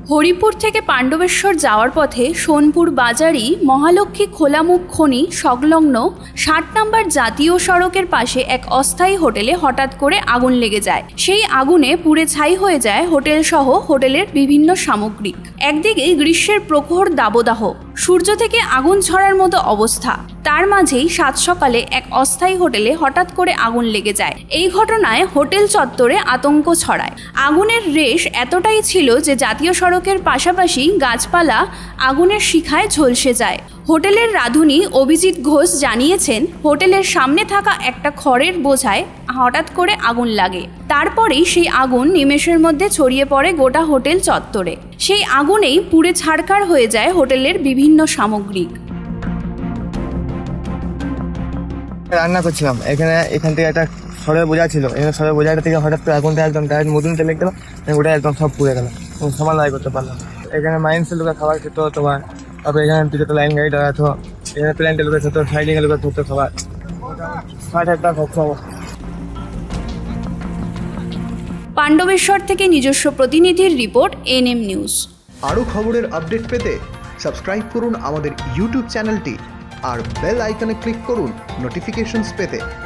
হরিপুর থেকে পাণ্ডবেশ্বর যাওয়ার পথে সোনপুর বাজারই মহালক্ষ্মী খোলামুখ খনি সংলগ্ন ৬০ নম্বর জাতীয় সড়কের পাশে এক অস্থায়ী হোটেলে হঠাৎ করে আগুন লেগে যায়। সেই আগুনে পুড়ে ছাই হয়ে যায় হোটেল সহ হোটেলের বিভিন্ন সামগ্রী। একদিকে গ্রীষ্মের প্রখর দাবদাহ, সূর্য থেকে আগুন ছড়ার মতো অবস্থা, তার মাঝেই সাত সকালে এক অস্থায়ী হোটেলে হঠাৎ করে আগুন লেগে যায়। এই ঘটনায় হোটেল চত্বরে আতঙ্ক ছড়ায়। আগুনের রেশ এতটাই ছিল যে জাতীয় সড়কের পাশাপাশি গাছপালা আগুনের শিখায় ঝলসে যায়। হোটেলের রাঁধুনি অভিজিৎ ঘোষ জানিয়েছেন, হোটেলের সামনে থাকা একটা খড়ের বোঝায় হঠাৎ করে আগুন লাগে। তারপরেই সেই আগুন নিমেষের মধ্যে ছড়িয়ে পড়ে গোটা হোটেল চত্বরে। সেই আগুনেই পুড়ে ছারখার হয়ে যায় হোটেলের বিভিন্ন সামগ্রী। রান্না করছিলাম এখান থেকে একটা সরের বোঝা ছিল, এখানে সরের বোঝাটা থেকে হঠাৎ করে আগুনটা একদম ডাইরেক্ট মধুন তেলে গেল, ওটা একদম সব পুড়ে গেল, সমাধান করতে পারলাম। এখানে মাইন্সের লোকের খাবার খেতে হতো, তারপরে এখানে যত লাইন গাড়ি দাঁড়াতো, এখানে প্ল্যান্টের লোকের হতো, সাইডিংয়ের লোকের হতো খাবার, ৬০,০০০ খরচা। পাণ্ডবেশ্বর থেকে নিজস্ব প্রতিনিধির রিপোর্ট, এনএম নিউজ। আরও খবরের আপডেট পেতে সাবস্ক্রাইব করুন আমাদের ইউটিউব চ্যানেলটি আর বেল আইকনে ক্লিক করুন নোটিফিকেশনস পেতে।